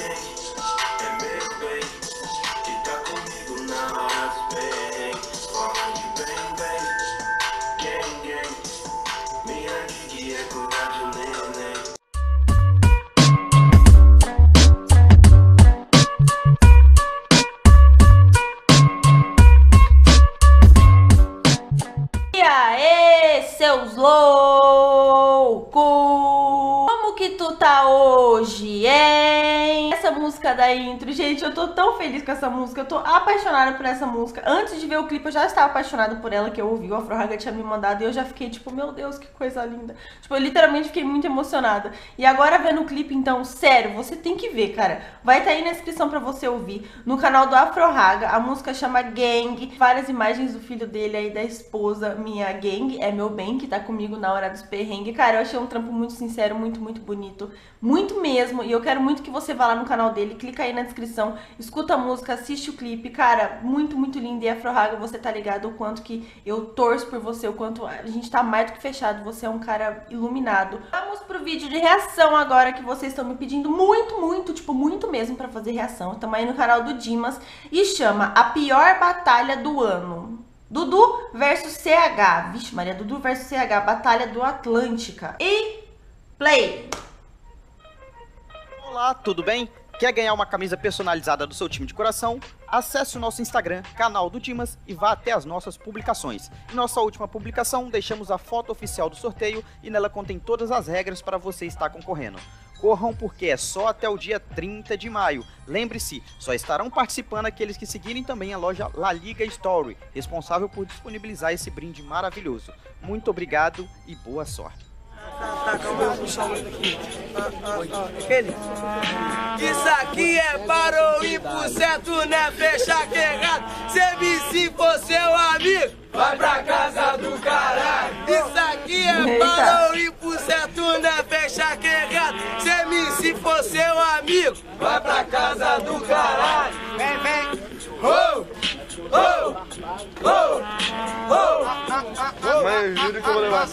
É meu bem, que tá comigo na hora dos perrengues. Forma de bem, gang, gang. Minha gig é cuidar de neném. E aí, seus loucos! Como que tu tá hoje, hein? Essa música da intro, gente, eu tô tão feliz com essa música, eu tô apaixonada por essa música. Antes de ver o clipe, eu já estava apaixonada por ela, que eu ouvi, o Afro Raga tinha me mandado, e eu já fiquei tipo, meu Deus, que coisa linda. Tipo, eu literalmente fiquei muito emocionada. E agora vendo o clipe, então, sério, você tem que ver, cara. Vai estar aí na descrição pra você ouvir, no canal do Afro Raga. A música chama Gang, várias imagens do filho dele aí, da esposa, minha gang, é meu bem, que tá comigo na hora dos perrengues. Cara, eu achei um trampo muito sincero, muito bonito, muito mesmo, e eu quero muito que você vá lá no canal dele, clica aí na descrição, escuta a música, assiste o clipe, cara, muito lindo. E Afro Raga, você tá ligado o quanto que eu torço por você, o quanto a gente tá mais do que fechado, você é um cara iluminado. Vamos pro vídeo de reação agora, que vocês estão me pedindo muito, tipo, muito mesmo pra fazer reação. Estamos aí no canal do Dimas e chama A Pior Batalha do Ano. Dudu versus CH. Vixe Maria, Dudu versus CH, Batalha do Atlântica. E play! Olá, tudo bem? Quer ganhar uma camisa personalizada do seu time de coração? Acesse o nosso Instagram, canal do Dimas, e vá até as nossas publicações. Em nossa última publicação, deixamos a foto oficial do sorteio e nela contém todas as regras para você estar concorrendo. Corram porque é só até o dia 30 de maio. Lembre-se, só estarão participando aqueles que seguirem também a loja La Liga Story, responsável por disponibilizar esse brinde maravilhoso. Muito obrigado e boa sorte. Isso aqui é para o 1%, né? Fecha que errado. Se MC for seu amigo, vai pra casa do caralho. Isso aqui é para o 1%, né? Fecha que errado. Se MC for seu amigo, vai pra casa do caralho. Vem. Oh! Mas eu juro que eu vou levar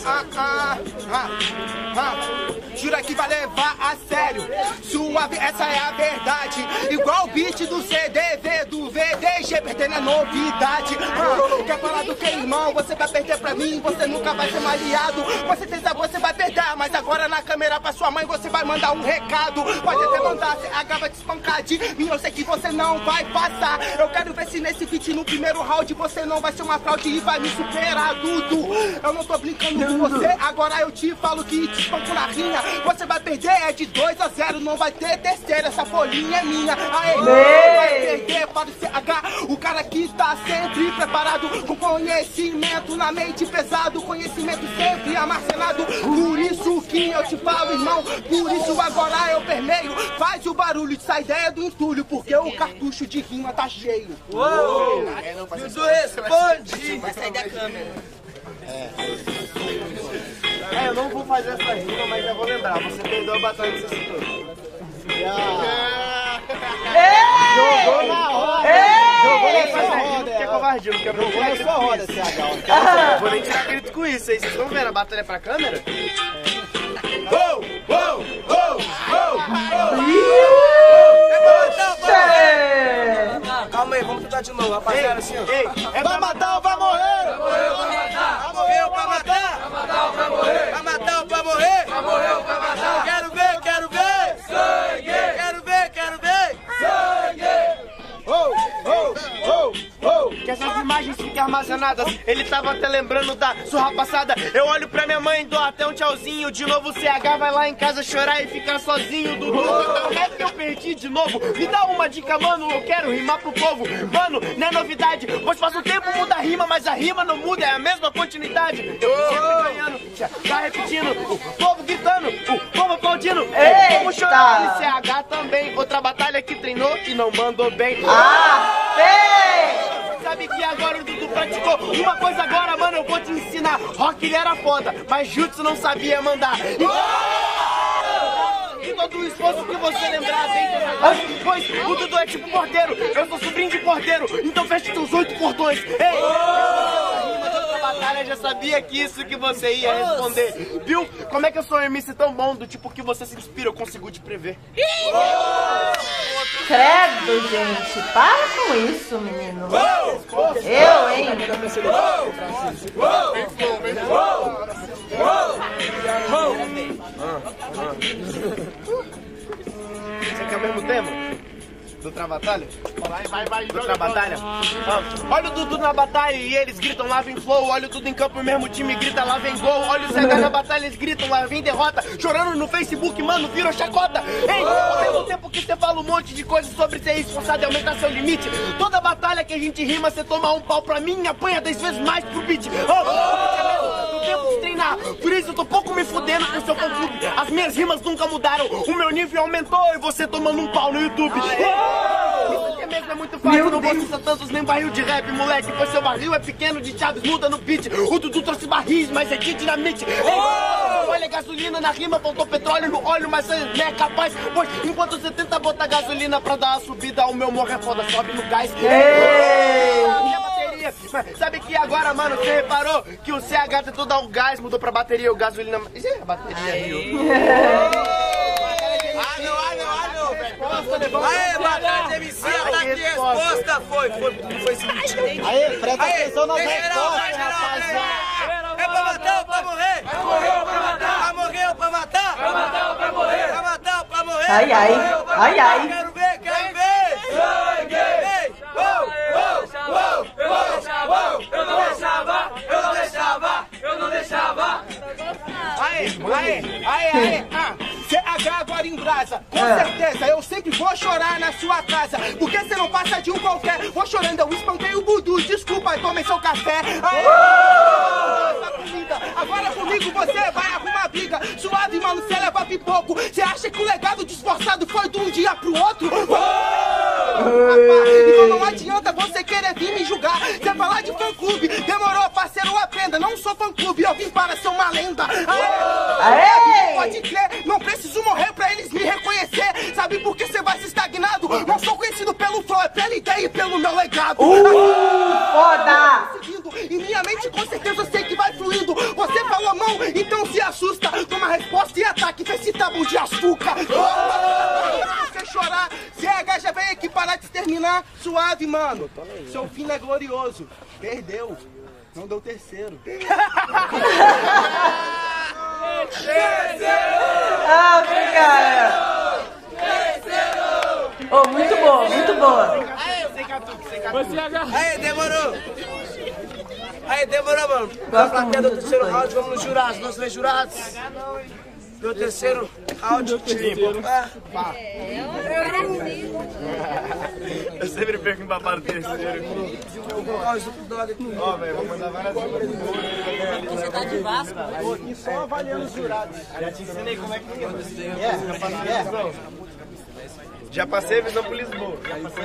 Jura que vai levar a sério. Suave, essa é a verdade. Igual o beat do CDV, do VDG, perdendo a novidade. Quer falar do que, irmão? Você vai perder pra mim, você nunca vai ser maleado. Com certeza você vai perder, mas agora na câmera pra sua mãe você vai mandar um recado. Pode até mandar, CH vai te espancar de mim, eu sei que você não vai passar. Eu quero ver se nesse beat no primeiro round você não vai ser uma fraude e vai me superar, Dudu. Eu não tô brincando com você, agora eu te falo que te espanco na rinha. Você vai perder, é de 2-0, não vai ter terceira, essa folhinha é minha. Aê, vai perder para o CH, o cara que tá sempre preparado, com conhecimento na mente pesado, conhecimento sempre armazenado. Por isso que eu te falo, irmão, por isso agora eu permeio. Faz o barulho de sair ideia do entulho, porque o cartucho de rima tá cheio. Uou! Dudu responde! Vai sair da câmera. eu não vou fazer essa rima, mas já vou lembrar. Você perdeu a batalha que você citou. Jogou na roda! Jogou na sua roda! Que é covardia, não quer jogou na sua roda, CH. Vou nem tirar grito com isso aí. Vocês estão vendo a batalha pra câmera? Calma aí, vamos tentar de novo, rapaziada, assim, ó. É pra matar ou pra morrer? Vai morrer ou pra matar? Vai matar ou pra morrer? Vai matar ou pra morrer? Vai morrer ou pra matar? Quero ver! Sangue! Quero ver! Sangue! Que essas imagens fiquem armazenadas. Ele tava até lembrando da surra passada. Eu olho pra minha mãe, dou até um tchauzinho. De novo o CH vai lá em casa chorar e ficar sozinho. Dudu, como é que eu perdi de novo? Me dá uma dica, mano, eu quero rimar pro povo. Mano, não é novidade, pois faz um tempo muda a rima, mas a rima não muda, é a mesma continuidade. Eu sempre ganhando, tá repetindo, o povo gritando, o povo aplaudindo, o povo chorando. E CH também, outra batalha que treinou e não mandou bem. Sabe que agora o Dudu praticou uma coisa agora, mano, eu vou te ensinar. Rock ele era foda, mas Jutsu não sabia mandar. E todo o esforço que você lembrar vem, pois o Dudu é tipo porteiro, eu sou sobrinho de porteiro, então feche teus 8 portões. Batalha, já sabia que isso que você ia responder. Viu? Como é que eu sou um MC tão bom, do tipo que você se inspira, eu consigo te prever. Credo, gente. Para com isso, menino. Eu, hein? Você quer o mesmo tema? Do Travatalha? Vai. Do Travatalha? Olha o Dudu na batalha e eles gritam lá vem flow. Olha o Dudu em campo e o mesmo time grita lá vem gol. Olha o CH na batalha, eles gritam lá vem derrota. Chorando no Facebook, mano, virou chacota. Ei, ao mesmo tempo que você fala um monte de coisa sobre ser esforçado e aumentar seu limite, toda batalha que a gente rima, você toma um pau pra mim e apanha 10 vezes mais pro beat. Do tempo de treinar, por isso eu tô pouco me fudendo com seu fã-clube. As minhas rimas nunca mudaram, o meu nível aumentou e você tomando um pau no YouTube. Isso aqui mesmo é muito fácil, não vou citar tantos nem barril de rap, moleque. Pois seu barril é pequeno, de Chaves muda no beat. O Dudu trouxe barris, mas é de dinamite. Olha gasolina na rima, faltou petróleo no óleo, mas você não é capaz. Pois enquanto você tenta botar gasolina pra dar uma subida, o meu morro é foda, sobe no gás. E a bateria, sabe que agora, mano, você reparou que o CH tentou dar um gás, mudou pra bateria, o gasolina... Isso é a bateria, viu? Não, velho. Aê, batalha de MC, ataque de resposta. Foi o seguinte. Aê, presta atenção nas respostas, É pra matar ou pra morrer? Pra morrer ou pra matar? Pra morrer ou pra matar? Pra matar ou pra morrer? Pra matar ou pra morrer? Ai. Quero ver. Sangue! Eu não deixava. Aê, CH agora em brasa. Com certeza, eu sempre vou chorar na sua casa. Porque você não passa de um qualquer. Vou chorando, eu espantei o Budu. Desculpa, tomei seu café. Agora comigo você vai arrumar briga. Suave, mano, você leva pipoco. Você acha que o legado de esforçado foi de um dia pro outro? Então não adianta você querer vir me julgar. Você falar de fã-clube, demorou, parceiro, aprenda. Não sou fã-clube, eu vim para ser uma lenda. Pode crer, não preciso morrer pra eles me reconhecer. Sabe por que você vai se estagnado? Não sou conhecido pelo flow, é pela ideia e pelo meu legado. Foda! E minha mente com certeza eu sei que vai fluindo. Você falou a mão, então se assusta. Toma resposta e ataque, fez esse tabu de açúcar. Você chorar, CH já vem aqui para te terminar. Suave, mano, seu fim é glorioso. Perdeu, não deu terceiro. Obrigada! Oh, muito boa. Aí, demorou, mano. Pra plateia do terceiro round, vamos nos jurados. Nós três jurados. Do terceiro round, Eu sempre perco babado terceiro. Ó, velho, vou mandar várias coisas. Você tá de Vasco? Tô aqui só avaliando os jurados. Já te ensinei como é que é. Já passei a visão por Lisboa.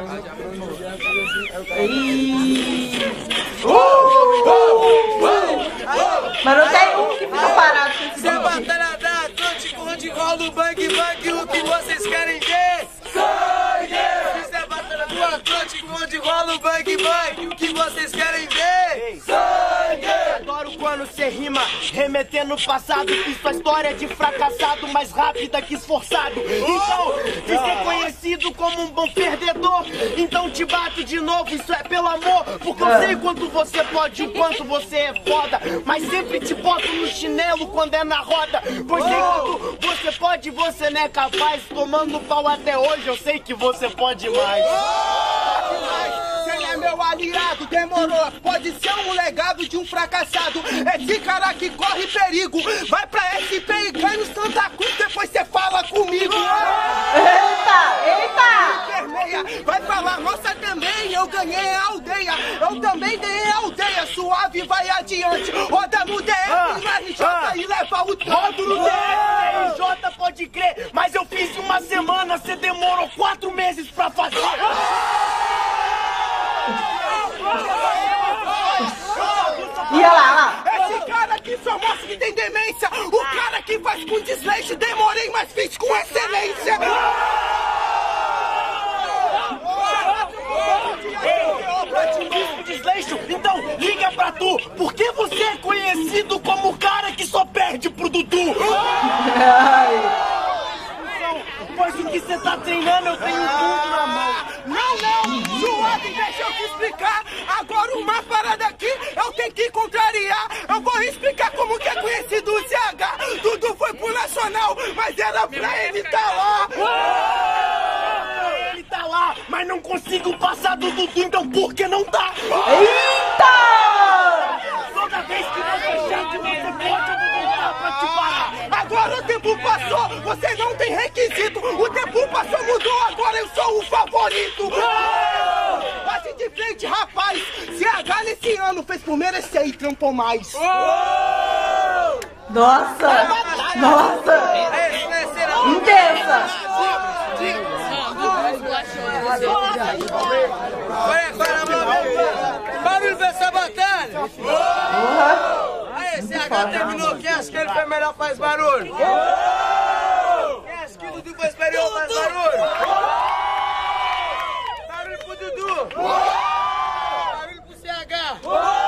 Mas não tem um que fica parado. Isso é batalha da Atlântico, onde rola o bang, o que vocês querem ver? Sangue! Isso é batalha do Atlântico, onde rola o bang, o que vocês querem ver? Sangue! Adoro quando cê rima, remetendo no passado. Fiz sua história de fracassado mais rápida que esforçado. Então, de ser conhecido como um bom perdedor, então te bato de novo, isso é pelo amor. Porque eu sei quanto você pode, o quanto você é foda. Mas sempre te boto no chinelo quando é na roda. Pois sei quanto você pode, você não é capaz. Tomando pau até hoje, eu sei que você pode mais. Você é meu aliado, demorou. Pode ser um legado de um fracassado. Esse cara que corre perigo. Vai pra SP e cai no Santa Cruz, depois você fala comigo. Eita! Permeia, vai falar, nossa também, eu ganhei a aldeia. Eu também ganhei a aldeia, suave, vai adiante. Roda no DF, no RJ e leva o todo no DF. RJ pode crer, mas eu fiz em uma semana, cê demorou 4 meses pra fazer. E olha lá. Esse cara aqui só mostra que tem demência. O cara que faz com desleixo, demorei, mas fiz com excelência. Desleixo, então liga pra tu. Por que você é conhecido como o cara que só perde pro Dudu? Pois o que você tá treinando, eu tenho tudo na mão. Não, suave, deixa eu te explicar. Agora uma parada aqui, eu tenho que contrariar. Eu vou explicar como que é conhecido o CH. Dudu foi pro Nacional, mas era pra ele tá lá. Ele tá lá, mas não consigo passar do Dudu, então por que não dá? Eita! Toda vez que você chega, você pode voltar pra te parar. Agora o tempo passou, você não tem requisito. O tempo passou, mudou, agora eu sou o favorito. Bate de frente, rapaz. CH nesse ano fez por merecer e trampou mais. Nossa! Nossa! Intensa! Barulho pra essa batalha! Aí, CH terminou. Quem acha que ele foi melhor faz barulho? Quem acha que o Dudu foi superior faz barulho? Barulho pro Dudu! Barulho pro CH!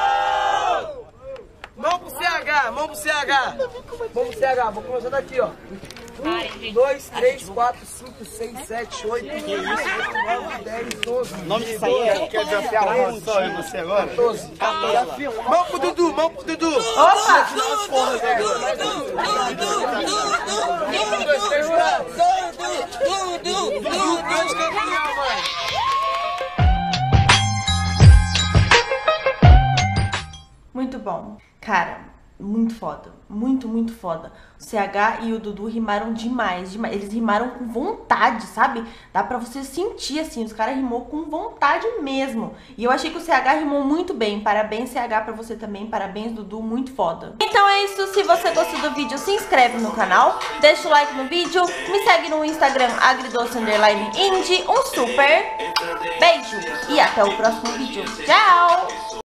Mão pro CH, mão pro CH! Mão pro CH, vou começar daqui, ó. 1, 2, 3, 4, 5, 6, 7, 8, 9, 10, 12. O nome disso aí é quer desafiar o só eu você agora? 12. Mão pro Dudu, mão pro Dudu. Opa! 1, 2, 3, 4. Dudu, grande campeão, mano. Muito bom. Cara, muito foda. Muito foda. O CH e o Dudu rimaram demais. Eles rimaram com vontade, sabe? Dá pra você sentir, assim, os caras rimou com vontade mesmo. E eu achei que o CH rimou muito bem. Parabéns, CH, pra você também. Parabéns, Dudu, muito foda. Então é isso. Se você gostou do vídeo, se inscreve no canal. Deixa o like no vídeo. Me segue no Instagram, agridoce_indie. Um super beijo. E até o próximo vídeo. Tchau!